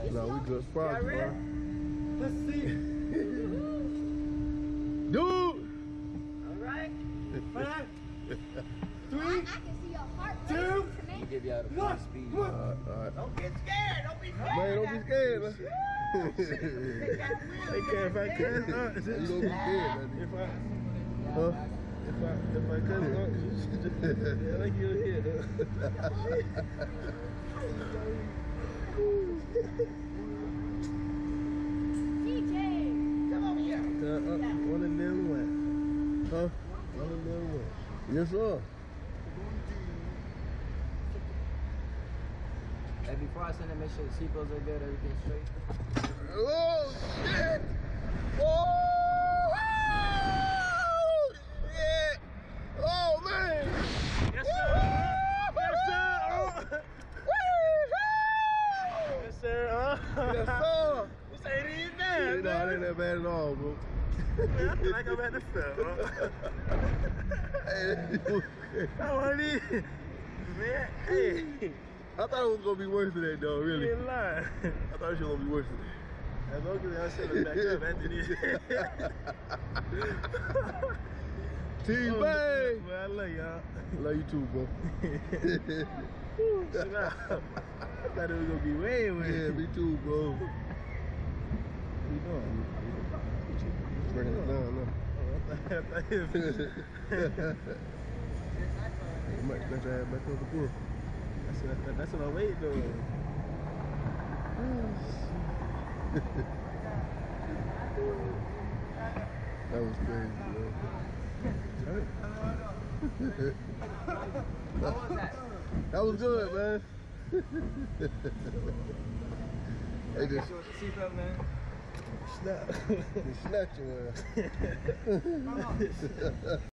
No, we good spots, bro. Let's see. Dude! Alright. 5, 3, I can see your heart 2, You give y'all the full speed. Alright. Don't get scared. Don't be scared. Man, don't be scared, man. They can't if I can. You gonna be scared, man. If I could, like you here, though. TJ. Come over here. One of them went. Huh? One of them went. Yes, sir. Hey, before I send it, make sure the seatbelts are good, everything's straight. Oh, shit! Oh! Shit! Oh, man! Yes, sir. Yes, sir. Yes, sir. Yes, sir! You say it ain't bad, No, it ain't that bad at all, bro. man. I feel like I'm at the fair, Hey, I want it. Man, hey. I thought it was gonna be worse than that, though, really. You ain't lying. I thought it was gonna be worse than that. As long as I set it back up, Anthony. T-Bang! Well, I love y'all. Love you too, bro. Chill out. I thought it was gonna be way worse. Yeah, me too, bro. What you doing? Bringing it down now. I thought it was... You might let your ass back on the pool. That's what I wait though. That was crazy, bro. How was that? That was good, man. They just Sure, seatbelt, man. Snap. snatch your ass.